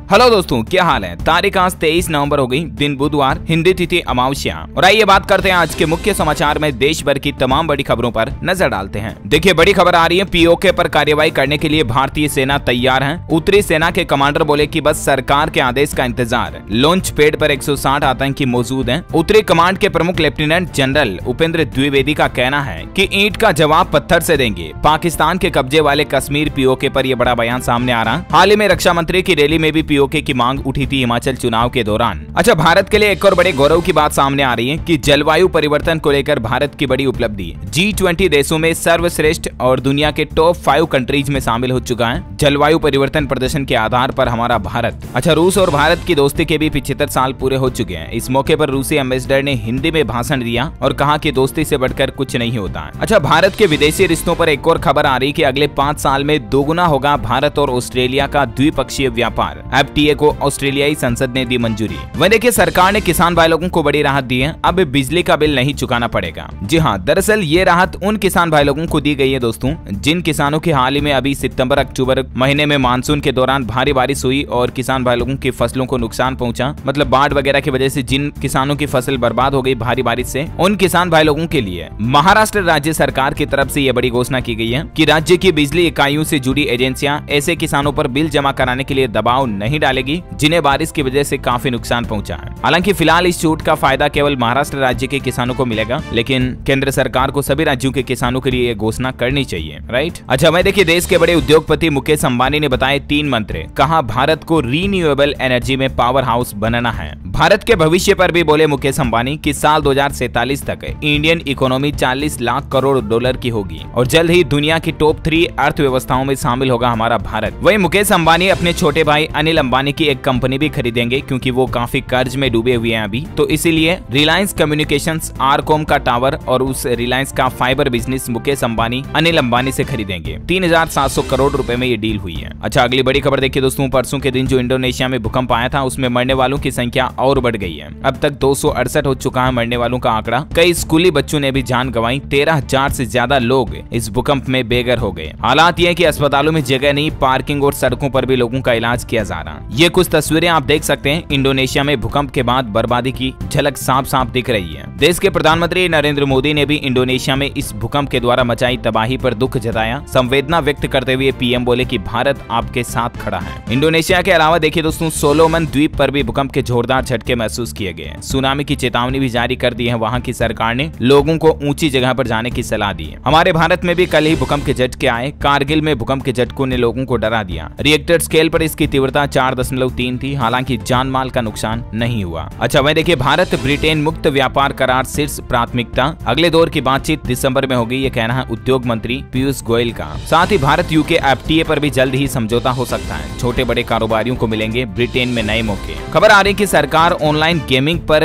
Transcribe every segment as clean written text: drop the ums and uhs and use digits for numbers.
Hello दोस्तों, क्या हाल है। तारीख आज 23 नवंबर हो गई, दिन बुधवार, हिंदी तिथि अमावस्या। और आइए बात करते हैं आज के मुख्य समाचार में देश भर की तमाम बड़ी खबरों पर नजर डालते हैं। देखिए, बड़ी खबर आ रही है, पीओके पर कार्रवाई करने के लिए भारतीय सेना तैयार है। उत्तरी सेना के कमांडर बोले कि बस सरकार के आदेश का इंतजार। लॉन्च पैड पर 160 आतंकी मौजूद हैं। उत्तरी कमांड के प्रमुख लेफ्टिनेंट जनरल उपेंद्र द्विवेदी का कहना है कि ईंट का जवाब पत्थर से देंगे। पाकिस्तान के कब्जे वाले कश्मीर पीओके पर यह बड़ा बयान सामने आ रहा। हाल ही में रक्षा मंत्री की रैली में भी पीओके की मांग उठी थी हिमाचल चुनाव के दौरान। अच्छा, भारत के लिए एक और बड़े गौरव की बात सामने आ रही है कि जलवायु परिवर्तन को लेकर भारत की बड़ी उपलब्धि G20 देशों में सर्वश्रेष्ठ और दुनिया के टॉप 5 कंट्रीज में शामिल हो चुका है। जलवायु परिवर्तन प्रदर्शन के आधार पर हमारा भारत। अच्छा, रूस और भारत की दोस्ती के भी 75 साल पूरे हो चुके हैं। इस मौके पर रूसी एम्बेसडर ने हिंदी में भाषण दिया और कहा कि दोस्ती से बढ़कर कुछ नहीं होता। अच्छा, भारत के विदेशी रिश्तों पर एक और खबर आ रही कि अगले 5 साल में दोगुना होगा भारत और ऑस्ट्रेलिया का द्विपक्षीय व्यापार। FTA को ऑस्ट्रेलियाई संसद ने दी मंजूरी। वहीं देखिए, सरकार ने किसान भाई लोगों को बड़ी राहत दी है, अब बिजली का बिल नहीं चुकाना पड़ेगा। जी हाँ, दरअसल ये राहत उन किसान भाई लोगों को दी गई है दोस्तों, जिन किसानों की हाल ही में अभी सितंबर अक्टूबर महीने में मानसून के दौरान भारी बारिश हुई और किसान भाई लोगों की फसलों को नुकसान पहुंचा। मतलब बाढ़ वगैरह की वजह से जिन किसानों की फसल बर्बाद हो गई भारी बारिश से, उन किसान भाई लोगों के लिए महाराष्ट्र राज्य सरकार की तरफ से यह बड़ी घोषणा की गई है कि राज्य की बिजली इकाइयों से जुड़ी एजेंसियां ऐसे किसानों पर बिल जमा कराने के लिए दबाव नहीं डालेगी जिन्हें बारिश की वजह से काफी नुकसान पहुंचा है। हालांकि फिलहाल इस छूट का फायदा केवल महाराष्ट्र राज्य के किसानों को मिलेगा, लेकिन केंद्र सरकार को सभी राज्यों के किसानों के लिए घोषणा करनी चाहिए, राइट। अच्छा, मैं देखिए, देश के बड़े उद्योगपति मुकेश अंबानी ने बताए 3 मंत्र। कहा, भारत को रीन्यूएबल एनर्जी में पावर हाउस बनाना है। भारत के भविष्य पर भी बोले मुकेश अंबानी कि साल 2047 तक Indian economy 40 lakh crore dollar की होगी और जल्द ही दुनिया की टॉप 3 अर्थव्यवस्थाओं में शामिल होगा हमारा भारत। वहीं मुकेश अंबानी अपने छोटे भाई अनिल अंबानी की एक कंपनी भी खरीदेंगे क्योंकि वो काफी कर्ज में डूबे हुए हैं अभी, तो इसीलिए रिलायंस कम्युनिकेशंस आरकॉम का टावर और उस रिलायंस का फाइबर बिजनेस मुकेश अंबानी अनिल अंबानी से खरीदेंगे। 3700 करोड़ रुपए में ये डील हुई है। अच्छा, अगली बड़ी खबर देखिए दोस्तों, परसों के दिन जो इंडोनेशिया में भूकंप आया था उसमें मरने वालों की संख्या और बढ़ गई है। अब तक 268 हो चुका है मरने वालों का आंकड़ा। कई स्कूली बच्चों ने भी जान गंवाई। 13,000 से ज्यादा लोग इस भूकंप में बेघर हो गए। हालात ये है कि अस्पतालों में जगह नहीं, पार्किंग और सड़कों पर भी लोगों का इलाज किया जा रहा। ये कुछ तस्वीरें आप देख सकते हैं। इंडोनेशिया में भूकंप के बाद बर्बादी की झलक साफ साफ दिख रही है। देश के प्रधानमंत्री नरेंद्र मोदी ने भी इंडोनेशिया में इस भूकंप के द्वारा मचाई तबाही पर दुख जताया। संवेदना व्यक्त करते हुए पीएम बोले कि भारत आपके साथ खड़ा है। इंडोनेशिया के अलावा देखिए दोस्तों, सोलोमन द्वीप पर भी भूकंप के जोरदार झटके महसूस किए गए। सुनामी की चेतावनी भी जारी कर दी है। वहां की सरकार ने लोगों को ऊंची जगह पर जाने की सलाह दी है। हमारे भारत में भी कल ही भूकंप के झटके आए। कारगिल में भूकंप के झटकों ने लोगों को डरा दिया। रिएक्टर स्केल पर इसकी तीव्रता 4.3 थी। हालांकि जान माल का नुकसान नहीं हुआ। अच्छा, वही देखिए, भारत ब्रिटेन मुक्त व्यापार करार शीर्ष प्राथमिकता। अगले दौर की बातचीत दिसंबर में होगी, ये कहना है उद्योग मंत्री पीयूष गोयल का। साथ ही भारत यूके FTA पर भी जल्द ही समझौता हो सकता है। छोटे बड़े कारोबारियों को मिलेंगे ब्रिटेन में नए मौके। खबर आ रही है कि सरकार ऑनलाइन गेमिंग पर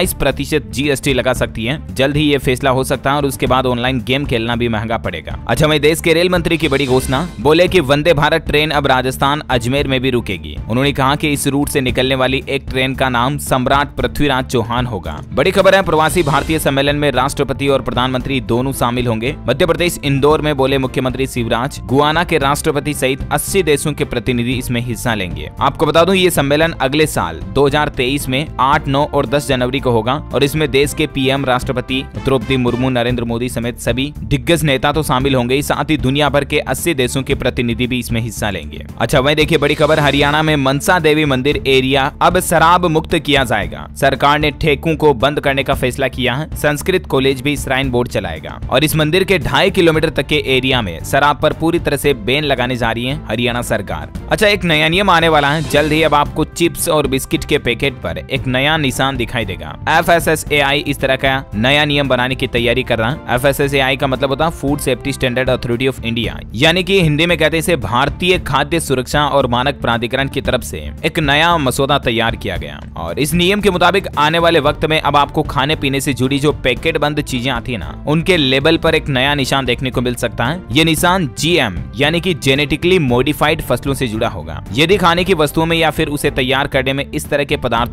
28% GST लगा सकती है। जल्द ही ये फैसला हो सकता है और उसके बाद ऑनलाइन गेम खेलना भी महंगा पड़ेगा। अच्छा, वही देश के रेल मंत्री की बड़ी घोषणा। बोले कि वंदे भारत ट्रेन अब राजस्थान अजमेर में भी रुकेगी। उन्होंने कहा कि इस रूट से निकलने वाली एक ट्रेन का नाम सम्राट पृथ्वीराज चौहान होगा। बड़ी खबर है, प्रवासी भारतीय सम्मेलन में राष्ट्रपति और प्रधानमंत्री दोनों शामिल होंगे। मध्य प्रदेश इंदौर में बोले मुख्यमंत्री शिवराज। गुयाना के राष्ट्रपति सहित 80 देशों के प्रतिनिधि इसमें हिस्सा लेंगे। आपको बता दूं, ये सम्मेलन अगले साल 2023 में 8, 9 और 10 जनवरी को होगा और इसमें देश के PM, राष्ट्रपति द्रौपदी मुर्मू, नरेंद्र मोदी समेत सभी दिग्गज नेता तो शामिल होंगे। साथ ही दुनिया भर के 80 देशों के प्रतिनिधि भी इसमें हिस्सा लेंगे। अच्छा, वही देखिए, बड़ी खबर, हरियाणा में मनसा देवी मंदिर एरिया अब शराब मुक्त किया जाएगा। सरकार ने ठेकों को बंद करने का फैसला किया है। संस्कृत कॉलेज भी श्राइन बोर्ड चलाएगा और इस मंदिर के 2.5 किलोमीटर तक के एरिया में शराब पर पूरी तरह से बैन लगाने जा रही है हरियाणा सरकार। अच्छा, एक नया नियम आने वाला है। जल्द ही अब आपको चिप्स और बिस्किट के पैकेट पर एक नया निशान दिखाई देगा। FSSAI इस तरह का नया नियम बनाने की तैयारी कर रहा है। FSSAI का मतलब होता है food safety standard authority of India, यानी कि हिंदी में कहते हैं इसे भारतीय खाद्य सुरक्षा और मानक प्राधिकरण की तरफ से एक नया मसौदा तैयार किया गया। और इस नियम के मुताबिक आने वाले वक्त में अब आपको खाने पीने से जुड़ी जो पैकेट बंद चीजें आती है ना, उनके लेबल पर एक नया निशान देखने को मिल सकता है। ये निशान GM यानी कि जेनेटिकली मॉडिफाइड फसलों से जुड़ा होगा। यदि खाने की वस्तुओं में या फिर उसे तैयार करने में इस तरह के पदार्थों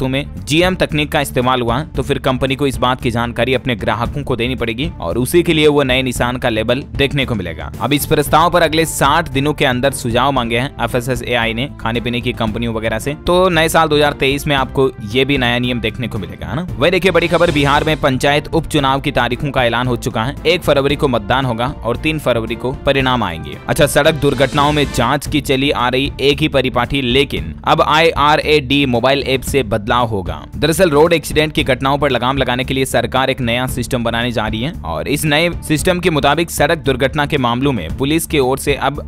खातों में GM तकनीक का इस्तेमाल हुआ तो फिर कंपनी को इस बात की जानकारी अपने ग्राहकों को देनी पड़ेगी और उसी के लिए वो नए निशान का लेबल देखने को मिलेगा। अब इस प्रस्ताव पर अगले 60 दिनों के अंदर सुझाव मांगे हैं FSSAI ने खाने पीने की कंपनियों वगैरह से। तो नए साल 2023 में आपको ये भी नया नियम देखने को मिलेगा, है ना। वही देखिए बड़ी खबर, बिहार में पंचायत उपचुनाव की तारीखों का ऐलान हो चुका है। 1 फरवरी को मतदान होगा और 3 फरवरी को परिणाम आएंगे। अच्छा, सड़क दुर्घटनाओं में जांच की चली आ रही एक ही परिपाटी, लेकिन अब IRAD मोबाइल ऐप से बदलाव होगा। दरअसल रोड एक्सीडेंट की घटनाओं पर लगाम लगाने के लिए सरकार एक नया सिस्टम बनाने जा रही है और इस नए सिस्टम के मुताबिक सड़क दुर्घटना के मामलों में पुलिस की ओर से अब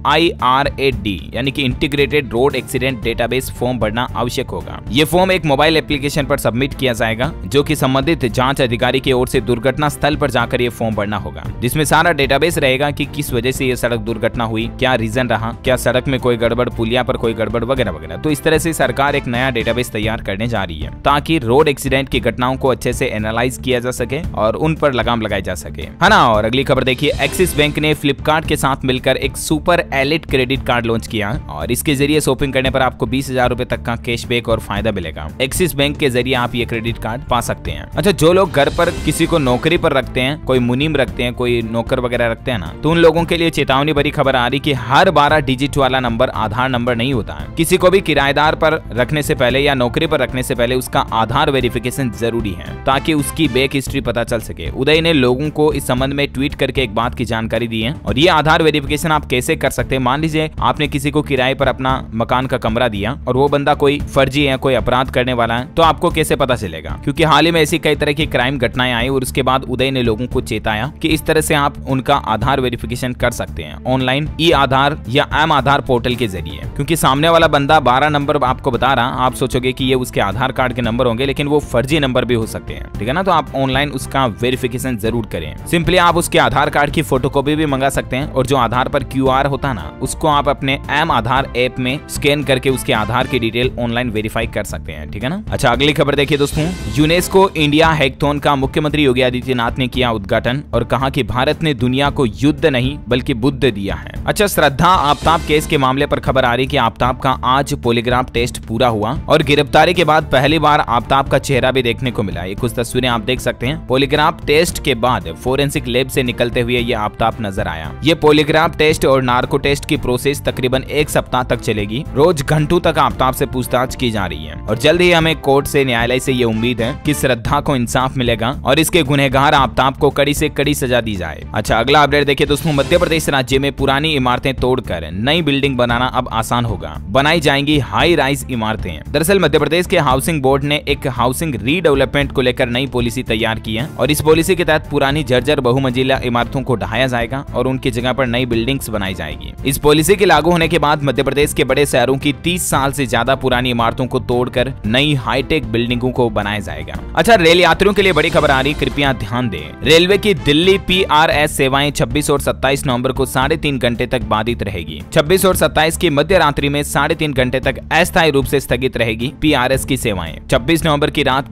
IRAD यानी कि integrated road accident database form भरना आवश्यक होगा। ये फॉर्म एक मोबाइल एप्लीकेशन पर सबमिट किया जाएगा, जो कि संबंधित जांच अधिकारी की ओर से दुर्घटना स्थल पर जाकर ये फॉर्म भरना होगा, जिसमें सारा डेटाबेस रहेगा कि किस वजह से ये सड़क दुर्घटना हुई, क्या रीजन रहा, क्या सड़क में कोई गड़बड़, पुलिया पर कोई गड़बड़ वगैरह वगैरह। तो इस तरह से सरकार एक नया डेटाबेस तैयार करने जा रही है ताकि रोड एक्सीडेंट की घटनाओं को अच्छे से एनालाइज किया जा सके और उन पर लगाम लगाई जा सके, है ना। और अगली खबर देखिए, एक्सिस बैंक ने फ्लिपकार्ट के साथ मिलकर एक super elite credit card launch किया और इसके जरिए शॉपिंग करने पर आपको 20,000 रुपए तक का कैशबैक और फायदा मिलेगा। एक्सिस बैंक के जरिए आप ये क्रेडिट कार्ड पा सकते हैं। अच्छा, जो लोग घर पर किसी को नौकरी पर रखते हैं, कोई मुनीम रखते हैं, कोई नौकर वगैरह रखते हैं ना, तो उन लोगों के लिए चेतावनी भरी खबर आ रही कि हर 12 डिजिट वाला नंबर आधार नंबर नहीं होता है। किसी को भी किराएदार पर रखने से पहले या नौकरी पर रखने से पहले उसका आधार वेरिफिकेशन जरूरी है ताकि उसकी बैक हिस्ट्री पता चल सके। उदय ने लोगों को इस संबंध में ट्वीट करके एक बात की जानकारी दी है और ये आधार वेरिफिकेशन आप कैसे कर सकते हैं। मान लीजिए आपने किसी को किराए पर अपना मकान का कमरा दिया और वो बंदा कोई फर्जी है, कोई अपराध करने वाला है, तो आपको कैसे पता चलेगा? क्योंकि हाल ही में ऐसी कई तरह की क्राइम घटनाएं आई और उसके बाद उदय ने लोगों को चेताया कि इस तरह से आप उनका आधार वेरिफिकेशन कर सकते हैं ऑनलाइन ई-आधार या एम आधार पोर्टल के जरिए। क्योंकि सामने वाला बंदा 12 नंबर आपको बता रहा, आप सोचोगे कि ये उसके आधार कार्ड के नंबर होंगे, लेकिन वो फर्जी नंबर भी हो सकते हैं, ठीक है ना। तो आप ऑनलाइन उसका वेरिफिकेशन जरूर करें। सिंपली आप उसके आधार कार्ड की फोटोकॉपी भी मंगा सकते हैं और जो आधार पर QR होता है ना, उसको आप अपने एम आधार ऐप में स्कैन करके उसके आधार की डिटेल ऑनलाइन वेरीफाई कर सकते हैं, ठीक है ना। अच्छा, अगली खबर देखिए दोस्तों, यूनेस्को इंडिया हैकथॉन का मुख्यमंत्री योगी आदित्यनाथ ने किया उद्घाटन और कहा कि भारत ने दुनिया को युद्ध नहीं बल्कि बुद्ध दिया है। अच्छा, श्रद्धा आफ्ताब केस के मामले पर खबर आ रही कि आफ्ताब का आज पॉलीग्राफ टेस्ट पूरा हुआ और गिरफ्तारी के बाद पहली बार आफ्ताब का चेहरा भी देखने को मिला। ये कुछ तस्वीरें आप देख सकते हैं। पॉलीग्राफ टेस्ट के बाद फोरेंसिक लैब से निकलते हुए ये आफ्ताब नजर आया। ये पॉलीग्राफ टेस्ट और नार्को टेस्ट की प्रोसेस तकरीबन 1 सप्ताह तक चलेगी। रोज घंटों तक आफ्ताब से पूछताछ की जा रही है और जल्द ही हमें कोर्ट से, न्यायालय से ये उम्मीद है कि श्रद्धा को इंसाफ मिलेगा और इसके गुनहगार आफ्ताब को कड़ी से कड़ी सजा दी जाए। अच्छा, अगला अपडेट देखिए दोस्तों, मध्य प्रदेश राज्य में पुरानी इमारतें तोड़कर नई बिल्डिंग बनाना अब आसान होगा। बनाई जाएंगी हाई राइज इमारतें। दरअसल मध्य प्रदेश के हाउसिंग बोर्ड ने एक हाउसिंग रीडेवलपमेंट को लेकर नई पॉलिसी तैयार की है और इस पॉलिसी के तहत पुरानी जर्जर बहुमंजिला इमारतों को ढहाया जाएगा और उनकी जगह पर नई बिल्डिंग्स बनाई जाएगी। इस पॉलिसी के लागू होने के बाद मध्य प्रदेश के बड़े शहरों की 30 साल से ज्यादा पुरानी इमारतों को तोड़कर नई हाईटेक बिल्डिंगों को बनाया जाएगा। अच्छा, रेल यात्रियों के लिए बड़ी खबर आ रही, कृपया ध्यान दें। रेलवे की दिल्ली PRS सेवाएं 26 और 27 नवंबर को 3.5 घंटे तक बाधित रहेगी। 26 और 27 की मध्य रात्रि में 3.5 घंटे तक अस्थायी रूप से स्थगित रहेगी PRS की सेवाएं। 26 नवंबर की रात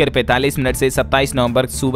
11:45 से 27 नवंबर सुबह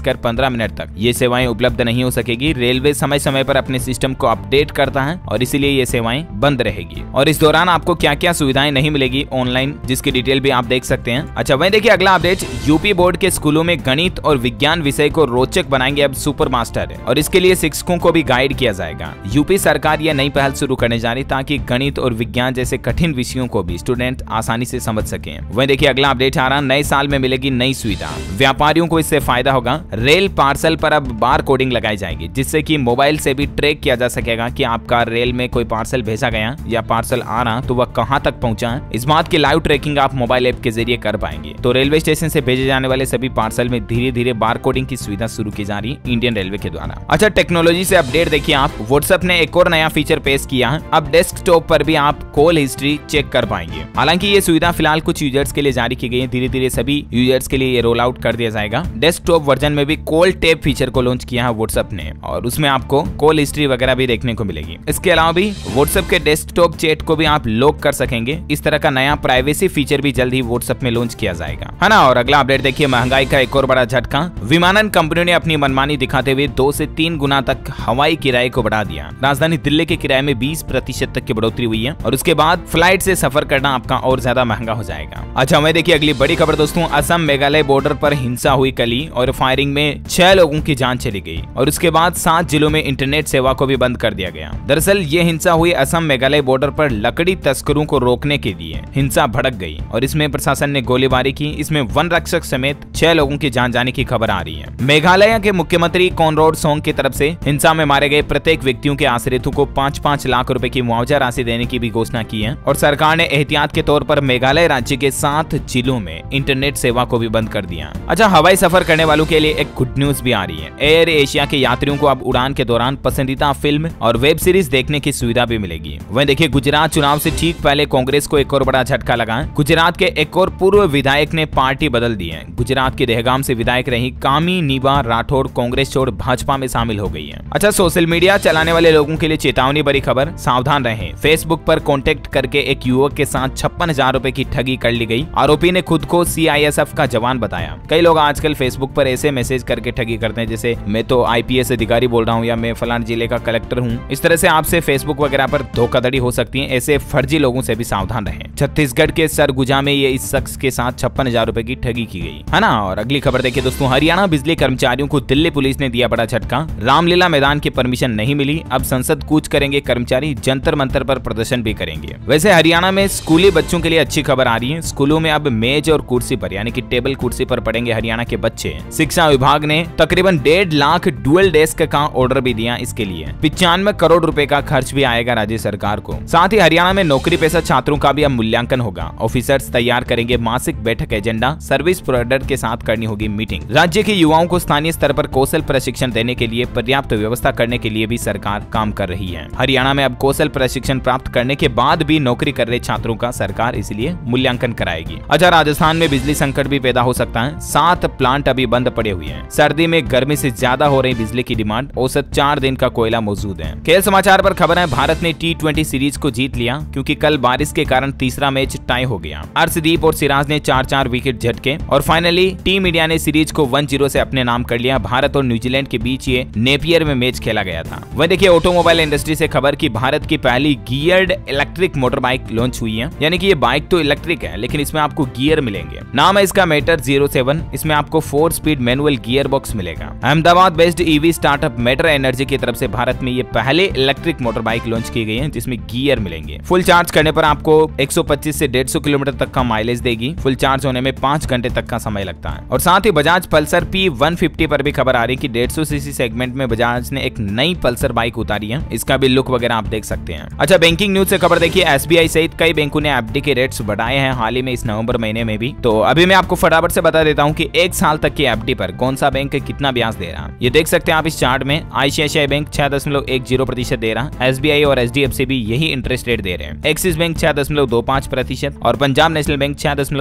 3:15 तक ये सेवाएं उपलब्ध नहीं हो सकेगी। रेलवे समय समय पर अपने सिस्टम को अपडेट करता है और इसीलिए ये सेवाएं बंद रहेगी। और इस दौरान आपको क्या क्या सुविधाएं नहीं मिलेगी ऑनलाइन, जिसकी डिटेल भी आप देख सकते हैं। अच्छा, वहीं देखिए अगला अपडेट, यूपी बोर्ड के स्कूलों में गणित और विज्ञान विषय को रोचक बनाएंगे अब सुपर मास्टर और इसके लिए शिक्षकों को भी गाइड किया जाएगा। यूपी सरकार यह नई पहल शुरू करने जा रही ताकि गणित और विज्ञान जैसे कठिन विषयों को भी स्टूडेंट आसानी से समझ सके। वहीं देखिए अगला अपडेट आ रहा, नए साल में मिलेगी नई सुविधा, व्यापारियों को इससे फायदा होगा। रेल पार्सल पर अब बार कोडिंग लगाई जाएगी जिससे कि मोबाइल से भी ट्रैक किया जा सकेगा कि आपका रेल में कोई पार्सल भेजा गया या पार्सल आ रहा तो वह कहां तक पहुंचा है। इस बात की लाइव ट्रैकिंग आप मोबाइल ऐप के जरिए कर पाएंगे। तो रेलवे स्टेशन से भेजे जाने वाले सभी पार्सल में धीरे धीरे बार कोडिंग की सुविधा शुरू की जा रही इंडियन रेलवे के द्वारा। अच्छा, टेक्नोलॉजी से अपडेट देखिए आप, व्हाट्सएप ने एक और नया फीचर पेश किया है। अब डेस्कटॉप पर भी आप कॉल हिस्ट्री चेक कर पाएंगे। हालांकि ये सुविधा फिलहाल कुछ यूजर्स के लिए जारी की गई है, धीरे धीरे सभी यूजर्स के लिए ये रोल आउट कर दिया जाएगा। डेस्कटॉप वर्जन में भी कॉल टैब फीचर को लॉन्च किया है व्हाट्सएप ने और उसमें आपको कॉल हिस्ट्री वगैरह भी देखने को मिलेगी। इसके अलावा भी व्हाट्सएप के डेस्कटॉप चैट को भी आप लॉक कर सकेंगे। इस तरह का नया प्राइवेसी फीचर भी जल्द ही व्हाट्सएप में लॉन्च किया जाएगा, है ना। और अगला अपडेट देखिए, महंगाई का एक और बड़ा झटका, विमानन कंपनियों ने अपनी मनमानी दिखाते हुए 2 से 3 गुना तक हवाई किराए को बढ़ा दिया। राजधानी दिल्ली के किराए में 20% तक की बढ़ोतरी हुई है और उसके बाद फ्लाइट से सफर करना आपका और ज्यादा महंगा हो जाएगा। अच्छा, अच्छा वहीं देखिए अगली बड़ी खबर दोस्तों, असम मेघालय बॉर्डर पर हिंसा हुई कली और फायरिंग में 6 लोगों की जान चली गई और उसके बाद 7 जिलों में इंटरनेट सेवा को भी बंद कर दिया गया। दरअसल ये हिंसा हुई असम मेघालय बॉर्डर पर लकड़ी तस्करों को रोकने के लिए हिंसा भड़क गई और इसमें प्रशासन ने गोलीबारी की। इसमें वन रक्षक समेत 6 लोगों की जान जाने की खबर आ रही है। मेघालय के मुख्यमंत्री कॉनराड सोंग की तरफ से हिंसा में मारे गए प्रत्येक व्यक्तियों के आश्रितों को 5-5 लाख रुपए की मुआवजा राशि देने की भी घोषणा की है और सरकार ने एहतियात के तौर पर मेघालय राज्य के 7 जिलों में इंटरनेट सेवा को भी बंद कर दिया। अच्छा हवाई सफर करने वालों के लिए एक गुड न्यूज भी आ रही है। एयर एशिया के यात्रियों को अब उड़ान के दौरान पसंदीदा फिल्म और वेब सीरीज देखने की सुविधा भी मिलेगी। वहीं देखिए गुजरात चुनाव से ठीक पहले कांग्रेस को एक और बड़ा झटका लगा। गुजरात के एक और पूर्व विधायक ने पार्टी बदल दी है। गुजरात के दहगाम से विधायक रही कामी नीबा राठौड़ कांग्रेस छोड़ भाजपा में शामिल हो गई है। अच्छा सोशल मीडिया चलाने वाले लोगों के लिए चेतावनी बड़ी खबर, सावधान रहें। फेसबुक पर कॉन्टेक्ट करके एक युवक के साथ 56,000 रुपए की ठगी कर ली गई। आरोपी ने खुद को CISF का जवान बताया। कई लोग आजकल फेसबुक पर ऐसे मैसेज करके ठगी करते हैं जैसे मैं तो IPS अधिकारी बोल रहा हूँ या मैं फलान जिले का कलेक्टर हूँ। इस तरह से आपसे फेसबुक वगैरह पर धोखाधड़ी हो सकती है। ऐसे फर्जी लोगों से भी सावधान रहें। छत्तीसगढ़ के सरगुजा में ये इस शख्स के साथ 56,000 रुपए की ठगी की गई है ना। और अगली खबर देखिए दोस्तों, हरियाणा बिजली कर्मचारियों को दिल्ली पुलिस ने दिया बड़ा झटका। रामलीला मैदान की परमिशन नहीं मिली, अब संसद कूच करेंगे कर्मचारी, जंतर मंतर पर प्रदर्शन भी करेंगे। वैसे हरियाणा में स्कूली बच्चों के लिए अच्छी खबर आ रही है। स्कूलों में अब मेज और कुर्सी पर यानी कि टेबल कुर्सी पर पढ़ेंगे हरियाणा के बच्चे। शिक्षा विभाग ने तकरीबन 1.5 लाख डुअल डेस्क का ऑर्डर भी दिया। इसके लिए 95 करोड़ रुपए का खर्च भी आएगा राज्य सरकार को। साथ ही हरियाणा में नौकरी पेशा छात्रों का भी अब मूल्यांकन होगा। ऑफिसर्स तैयार करेंगे मासिक बैठक एजेंडा, सर्विस प्रोवाइडर के साथ करनी होगी मीटिंग। राज्य के युवाओं को स्थानीय स्तर पर कौशल प्रशिक्षण देने के लिए पर्याप्त व्यवस्था करने के लिए भी सरकार काम कर रही है। हरियाणा में अब कौशल प्रशिक्षण प्राप्त करने के बाद भी नौकरी कर रहे छात्रों का सरकार इसलिए मूल्यांकन कराएगी। अच्छा राजस्थान में बिजली संकट भी पैदा हो सकता है। 7 प्लांट अभी बंद पड़े हुए हैं। सर्दी में गर्मी से ज्यादा हो रही बिजली की डिमांड, औसत 4 दिन का कोयला मौजूद है। खेल समाचार पर खबर है, भारत ने T20 सीरीज को जीत लिया क्योंकि कल बारिश के कारण तीसरा मैच टाई हो गया। अर्शदीप और सिराज ने 4-4 विकेट झटके और फाइनली टीम इंडिया ने सीरीज को 1-0 से अपने नाम कर लिया। भारत और न्यूजीलैंड के बीच ये नेपियर में मैच खेला गया था। वह देखिए ऑटोमोबाइल इंडस्ट्री से खबर की भारत की पहली geared electric motor bike launch हुई है। यानी कि ये बाइक तो इलेक्ट्रिक है लेकिन इसमें आपको गियर मिलेंगे। नाम है इसका मैटर 07। इसमें आपको 4 स्पीड मैनुअल गियर बॉक्स मिलेगा। Ahmedabad based EV startup matter energy की तरफ से भारत में ये पहले इलेक्ट्रिक मोटर बाइक लॉन्च की गई है जिसमें गियर मिलेंगे। फुल चार्ज करने पर आपको 125 से 150 किलोमीटर तक का माइलेज देगी। फुल चार्ज होने में 5 घंटे तक का समय लगता है। और साथ ही बजाज पल्सर P150 पर भी खबर आ रही है कि 150 सीसी सेगमेंट में बजाज ने एक नई पल्सर बाइक उतारी है। इसका भी लुक वगैरह आप देख सकते हैं। अच्छा बैंकिंग न्यूज से खबर देखिए, SBI सहित कई बैंकों ने FD के रेट्स बढ़ाए हैं हाल ही में इस नवंबर महीने में भी। तो अभी मैं आपको फटाफट से बता देता हूँ कि 1 साल तक की FD पर कौन सा बैंक कितना ब्याज दे रहा है। ये देख सकते हैं आप इस चार्ट में। ICICI बैंक 6.10% दे रहा है। SBI और HDFC भी यही इंटरेस्ट रेट दे रहे हैं। एक्सिस बैंक 6.25% और पंजाब नेशनल बैंक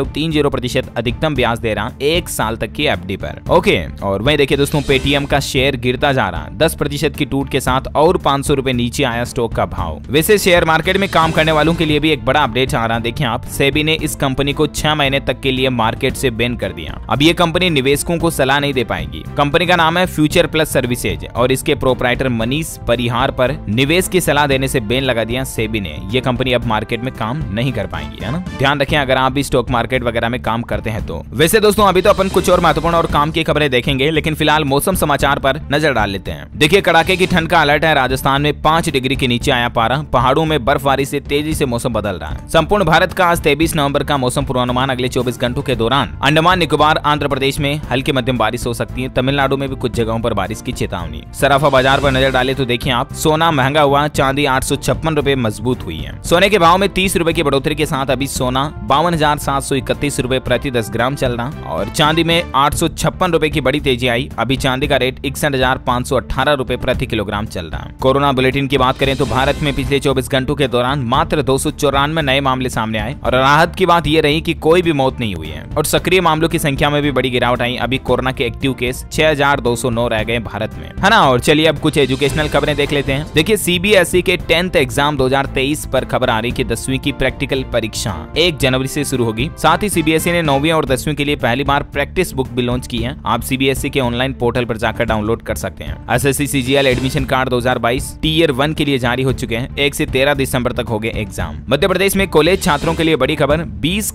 6.30% अधिकतम ब्याज दे रहा है 1 साल तक की FD पर। ओके, और वहीं देखिए दोस्तों पेटीएम का शेयर गिरता जा रहा है। 10% की टूट के साथ और 500 रुपए नीचे आया स्टॉक का भाव। वैसे शेयर मार्केट में काम करने वालों के लिए भी एक बड़ा अपडेट आ रहा है। देखिए आप, सेबी ने इस कंपनी को 6 महीने तक के लिए मार्केट से बैन कर दिया। अब ये कंपनी निवेशकों को सलाह नहीं दे पाएगी। कंपनी का नाम है फ्यूचर प्लस सर्विसेज और इसके प्रोपराइटर मनीष परिहार पर निवेश की सलाह देने से बैन लगा दिया सेबी ने। ये कंपनी अब मार्केट में काम नहीं कर पाएंगी, है ना। ध्यान रखें अगर आप भी स्टॉक मार्केट वगैरह में काम करते हैं तो। वैसे दोस्तों अभी तो अपन कुछ और महत्वपूर्ण और काम की खबरें देखेंगे, लेकिन फिलहाल मौसम समाचार पर नजर डाल लेते हैं। देखिए कड़ाके की ठंड का अलर्ट है। राजस्थान में 5 डिग्री के नीचे आया पारा। पहाड़ों में बर्फबारी से तेजी से मौसम बदल रहा है। संपूर्ण भारत का आज 23 नवंबर का मौसम पूर्वानुमान। अगले 24 घंटों के दौरान अंडमान निकोबार आंध्र प्रदेश में हल्की मध्यम बारिश हो सकती है। तमिलनाडु में भी कुछ जगहों पर बारिश की चेतावनी। सराफा बाजार पर नजर डाले तो देखिए आप, सोना महंगा हुआ, चांदी 856 रुपए मजबूत हुई है। सोने के भाव में 30 रुपए की बढ़ोतरी के साथ अभी सोना 52,731 रुपए प्रति 10 ग्राम चल रहा और चांदी में 856 रुपए की बड़ी तेजी आई। अभी चांदी का रेट 61,518 रुपए प्रति किलोग्राम चल रहा है। कोरोना बुलेटिन की बात करें तो भारत में पिछले 24 घंटों के दौरान मात्र 294 नए मामले सामने आए और राहत की बात यह रही कि कोई भी मौत नहीं हुई है और सक्रिय मामलों की संख्या में भी बड़ी गिरावट आई। अभी कोरोना के एक्टिव केस 6,209 रह गए भारत में, है ना। और चलिए अब कुछ एजुकेशनल खबरें देख लेते हैं। देखिए CBSE के 10th एग्जाम 2023 पर खबर आ रही कि 10वीं की प्रैक्टिकल परीक्षा 1 जनवरी से शुरू होगी। साथ ही CBSE ने 9वीं और 10वीं के लिए पहली बार प्रैक्टिस बुक भी लॉन्च की है। आप CBSE के ऑनलाइन पोर्टल पर जाकर डाउनलोड कर सकते हैं। SSC CGL admission card 2022 Tier 1 के लिए जारी हो चुके हैं। 1 से 13 दिसंबर तक हो गए एग्जाम। मध्य प्रदेश में कॉलेज छात्रों के लिए बड़ी खबर, 20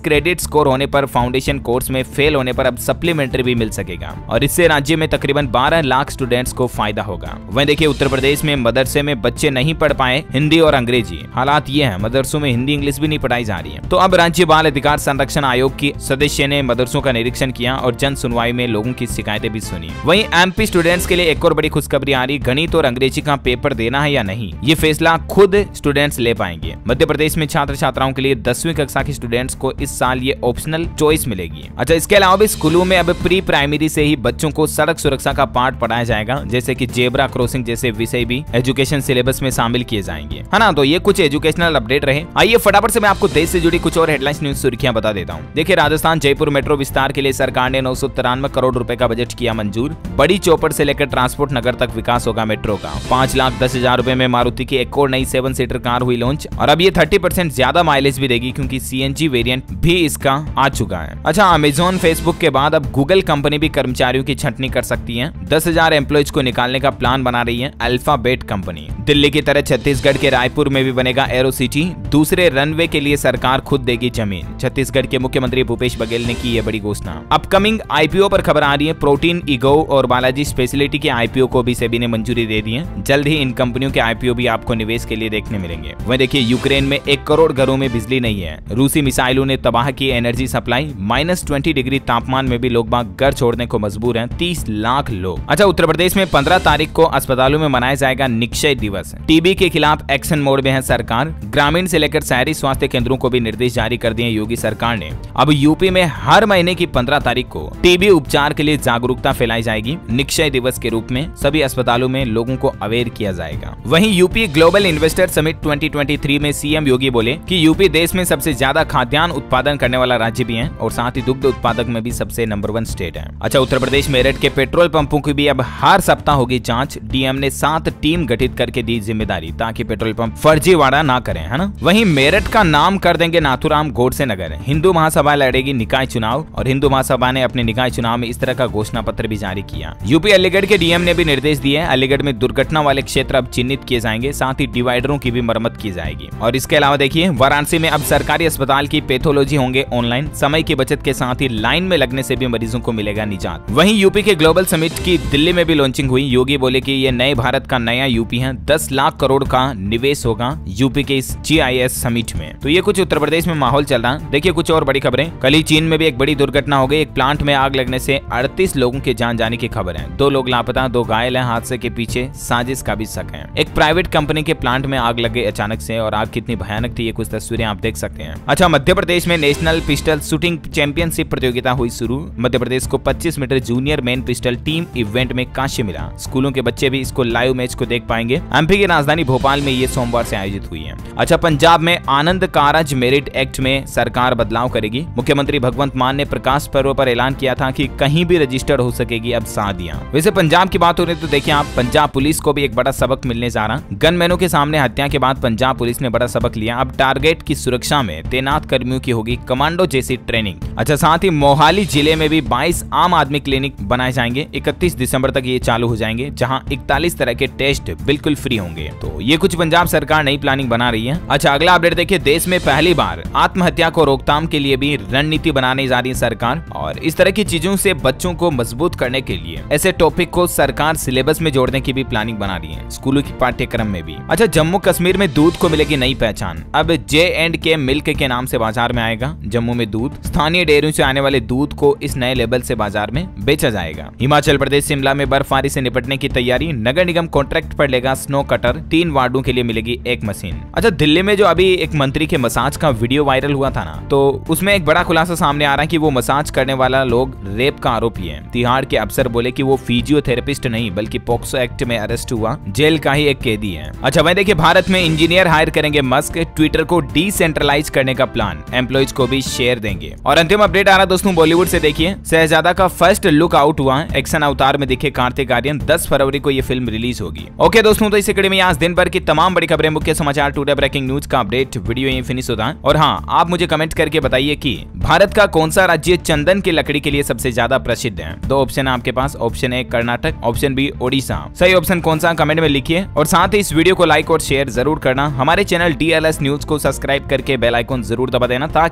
क्रेडिट स्कोर होने पर फाउंडेशन कोर्स में फेल होने पर अब सप्लीमेंट्री भी मिल सकेगा और इससे राज्य में तकरीबन 12 लाख स्टूडेंट्स को फायदा होगा। वहीं देखिए उत्तर प्रदेश में मदरसे में बच्चे नहीं पढ़ पाए हिंदी और अंग्रेजी। हालात ये है, मदरसों में हिंदी इंग्लिश भी नहीं पढ़ाई जा रही है। तो अब राज्य बाल अधिकार संरक्षण आयोग की सदस्य ने मदरसों का निरीक्षण किया और जन सुनवाई में लोगों की शिकायतें भी सुनी। वहीं एमपी स्टूडेंट्स के लिए एक और बड़ी खुशखबरी आ रही, गणित और अंग्रेजी का पेपर देना है या नहीं, ये फैसला खुद स्टूडेंट्स ले पाएंगे। मध्य प्रदेश में छात्र छात्राओं के लिए 10वीं कक्षा के स्टूडेंट्स को इस साल ये ऑप्शनल चॉइस मिलेगी। अच्छा, इसके अलावा भी स्कूलों में अब प्री प्राइमरी से ही बच्चों को सड़क सुरक्षा का पाठ पढ़ाया जाएगा, जैसे कि जेब्रा क्रॉसिंग जैसे विषय भी एजुकेशन सिलेबस में शामिल किए जाएंगे, है ना। तो ये कुछ एजुकेशनल अपडेट रहे। आइए फटाफट से मैं आपको देश से जुड़ी कुछ और हेडलाइंस न्यूज सुर्खियां बता देता हूँ। देखिए राजस्थान जयपुर मेट्रो विस्तार के लिए सरकार ने 993 करोड़ रुपए का बजट किया मंजूर। बड़ी चौपड़ से लेकर ट्रांसपोर्ट नगर तक विकास होगा मेट्रो का। 5,10,000 रुपए में मारुति की एक और नई 7 सीटर कार हुई लॉन्च और अब ये 30% ज्यादा माइलेज भी देगी क्योंकि सीएनजी वेरिएंट भी इसका आ चुका है। अच्छा, अमेजॉन फेसबुक के बाद अब गूगल कंपनी भी कर्मचारियों की छंटनी कर सकती है। 10,000 एम्प्लॉइज को निकालने का प्लान बना रही है अल्फाबेट कंपनी। दिल्ली की तरह छत्तीसगढ़ के रायपुर में भी बनेगा एरो सिटी। दूसरे रनवे के लिए सरकार खुद देगी जमीन। छत्तीसगढ़ के मुख्यमंत्री भूपेश बघेल ने की ये बड़ी घोषणा। अपकमिंग आईपीओ पर खबर आ रही है। प्रोटीन, ईगो और बालाजी स्पेशलिटी के आईपीओ को भी सेबी ने मंजूरी दे दी है। जल्द ही इन कंपनियों के आईपीओ भी आपको निवेश के लिए देखने मिलेंगे। वहीं देखिए यूक्रेन में 1 करोड़ घरों में बिजली नहीं है। रूसी मिसाइलों ने तबाह की एनर्जी सप्लाई। -20 डिग्री तापमान में भी लोग बाग घर छोड़ने को मजबूर हैं, 30 लाख लोग। अच्छा, उत्तर प्रदेश में 15 तारीख को अस्पतालों में मनाया जाएगा निक्षय दिवस। टीबी के खिलाफ एक्शन मोड में है सरकार। ग्रामीण से लेकर शहरी स्वास्थ्य केंद्रों को भी निर्देश जारी कर दिए योगी सरकार ने। अब यूपी में हर महीने की 15 तारीख को टीबी उपचार के लिए जागरूकता फैलाई जाएगी। निक्षय दिवस के रूप में सभी अस्पतालों में लोगों को अवेयर किया जाएगा। वहीं यूपी ग्लोबल इन्वेस्टर समिट 2023 में सीएम योगी बोले कि यूपी देश में सबसे ज्यादा खाद्यान्न उत्पादन करने वाला राज्य भी है और साथ ही दुग्ध उत्पादक में भी सबसे नंबर 1 स्टेट है। अच्छा, उत्तर प्रदेश मेरठ के पेट्रोल पंपों की भी अब हर सप्ताह होगी जांच। डीएम ने 7 टीम गठित करके दी जिम्मेदारी ताकि पेट्रोल पंप फर्जीवाड़ा ना करें, है ना। वहीं मेरठ का नाम कर देंगे नाथुराम गोडसे नगर। हिंदू महासभा लड़ेगी निकाय चुनाव और हिंदू महासभा ने अपने निकाय चुनाव में इस तरह का घोषणा पत्र भी जारी किया। यूपी अलीगढ़ के डीएम ने भी निर्देश दिए। अलीगढ़ में दुर्घटना वाले क्षेत्र अब चिन्हित किए जाएंगे, साथ ही डिवाइडरों की भी मरम्मत की जाएगी। और इसके अलावा देखिए वाराणसी में अब सरकारी अस्पताल की पैथोलॉजी होंगे ऑनलाइन। समय की बचत के साथ ही लाइन में लगने से भी मरीजों को मिलेगा निजात। वहीं यूपी के ग्लोबल समिट की दिल्ली में भी लॉन्चिंग हुई। योगी बोले कि ये नए भारत का नया यूपी है। 10 लाख करोड़ का निवेश होगा यूपी के इस GIS समिट में। तो ये कुछ उत्तर प्रदेश में माहौल चल रहा है। देखिए कुछ और बड़ी खबरें। कल ही चीन में भी एक बड़ी दुर्घटना हो गई। एक प्लांट में आग लगने से 38 लोगों की जान जाने की खबर है। 2 लोग लापता, 2 घायल हैं। हादसे के पीछे साजिश का भी शक है। एक प्राइवेट कंपनी के प्लांट में आग लग गई अचानक से और आग कितनी भयानक थी ये कुछ तस्वीरें आप देख सकते हैं। अच्छा, मध्य प्रदेश में नेशनल पिस्टल शूटिंग चैंपियनशिप प्रतियोगिता हुई शुरू। मध्य प्रदेश को 25 metre junior men pistol team event में कांस्य मिला। स्कूलों के बच्चे भी इसको लाइव मैच को देख पाएंगे। एमपी की राजधानी भोपाल में ये सोमवार से आयोजित हुई है। अच्छा, पंजाब में आनंद कारज मेरिट एक्ट में सरकार बदलाव करेगी। मुख्यमंत्री भगवंत मान ने प्रकाश पर्व पर ऐलान किया था कि कहीं भी रजिस्टर हो सकेगी अब शादियां। वैसे पंजाब की बात हो रही तो देखिए आप, पंजाब पुलिस को भी एक बड़ा सबक मिलने जा रहा। गनमैनों के सामने हत्या के बाद पंजाब पुलिस ने बड़ा सबक लिया। अब टारगेट की सुरक्षा में तैनात कर्मियों की होगी कमांडो जैसी ट्रेनिंग। अच्छा, साथ ही मोहाली जिले में भी 22 आम आदमी क्लिनिक बनाए जाएंगे। 31 दिसंबर तक ये चालू हो जाएंगे, जहां 41 तरह के टेस्ट बिल्कुल फ्री होंगे। तो ये कुछ पंजाब सरकार नई प्लानिंग बना रही है। अच्छा, अगला अपडेट देखिए। देश में पहली बार आत्महत्या को रोकथाम के लिए भी रणनीति बनाने जा रही है सरकार और इस तरह की चीजों से बच्चों को मजबूत करने के लिए ऐसे टॉपिक को सरकार सिलेबस में जोड़ने की भी प्लानिंग बना रही है, स्कूलों की पाठ्यक्रम में भी। अच्छा, जम्मू कश्मीर में दूध को मिलेगी नई पहचान। अब J&K मिल्क के नाम से बाजार में आएगा जम्मू में दूध। स्थानीय डेयरियों से आने वाले दूध को इस नए लेबल से बाजार में बेचा जाएगा। हिमाचल प्रदेश शिमला में बर्फबारी से निपटने की तैयारी। नगर निगम कॉन्ट्रैक्ट पर लेगा स्नो कटर। 3 वार्डों के लिए मिलेगी 1 मशीन। अच्छा, दिल्ली में जो अभी एक मंत्री के मसाज का वीडियो वायरल हुआ था ना, तो उसमें एक बड़ा खुलासा सामने आ रहा है कि वो मसाज करने वाला लोग रेप का आरोपी है। तिहाड़ के अफसर बोले कि वो फिजियोथेरेपिस्ट नहीं बल्कि पॉक्सो एक्ट में अरेस्ट हुआ जेल का ही एक कैदी है। अच्छा, वहीं देखिए भारत में इंजीनियर हायर करेंगे मस्क। ट्विटर को डिसेंट्रलाइज करने का प्लान। एम्प्लॉइज को भी शेयर देंगे। और अंतिम अपडेट आ रहा दोस्तों बॉलीवुड से। देखिए शहजादा का फर्स्ट लुक आउट हुआ। एक्शन अवतार में दिखे कार्तिक आर्यन। 10 फरवरी को ये फिल्म रिलीज होगी। ओके दोस्तों, तो इस कड़ी में आज दिन भर की तमाम बड़ी खबरें, मुख्य समाचार, टुडे ब्रेकिंग न्यूज का अपडेट वीडियो यहीं फिनिश होता है। और हाँ, आप मुझे कमेंट करके बताइए कि भारत का कौन सा राज्य चंदन की लकड़ी के लिए सबसे ज्यादा प्रसिद्ध है। 2 ऑप्शन है आपके पास। Option A Karnataka, option B Odisha. सही ऑप्शन कौन सा कमेंट में लिखिए और साथ ही इस वीडियो को लाइक और शेयर जरूर करना। हमारे चैनल DLS न्यूज को सब्सक्राइब करके बेल आइकन जरूर दबा देना ताकि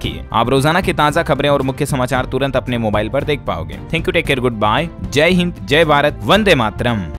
रखिए। आप रोजाना की ताजा खबरें और मुख्य समाचार तुरंत अपने मोबाइल पर देख पाओगे। Thank you, take care, good bye, जय हिंद, जय भारत, वंदे मातरम।